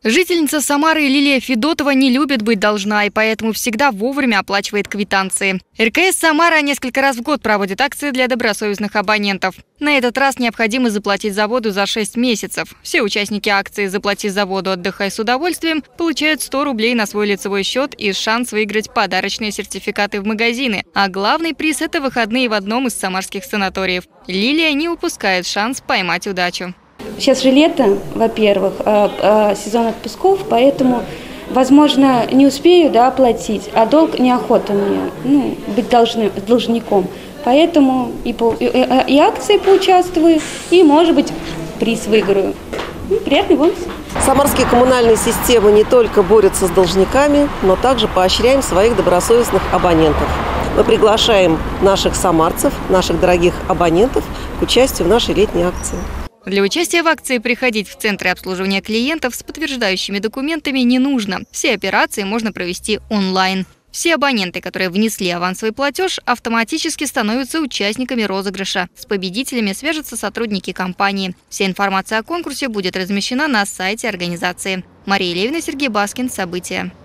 Жительница Самары Лилия Федотова не любит быть должна и поэтому всегда вовремя оплачивает квитанции. РКС «Самара» несколько раз в год проводит акции для добросовестных абонентов. На этот раз необходимо заплатить за воду за 6 месяцев. Все участники акции «Заплати за воду, отдыхай с удовольствием» получают 100 рублей на свой лицевой счет и шанс выиграть подарочные сертификаты в магазины. А главный приз – это выходные в одном из самарских санаториев. Лилия не упускает шанс поймать удачу. Сейчас же лето, во-первых, сезон отпусков, поэтому, возможно, не успею оплатить, а долг неохота мне быть должником. Поэтому и акции поучаствую, и, может быть, приз выиграю. Приятный бонус. Самарские коммунальные системы не только борются с должниками, но также поощряем своих добросовестных абонентов. Мы приглашаем наших самарцев, наших дорогих абонентов к участию в нашей летней акции. Для участия в акции приходить в центры обслуживания клиентов с подтверждающими документами не нужно. Все операции можно провести онлайн. Все абоненты, которые внесли авансовый платеж, автоматически становятся участниками розыгрыша. С победителями свяжутся сотрудники компании. Вся информация о конкурсе будет размещена на сайте организации. Мария Левина, Сергей Баскин. События.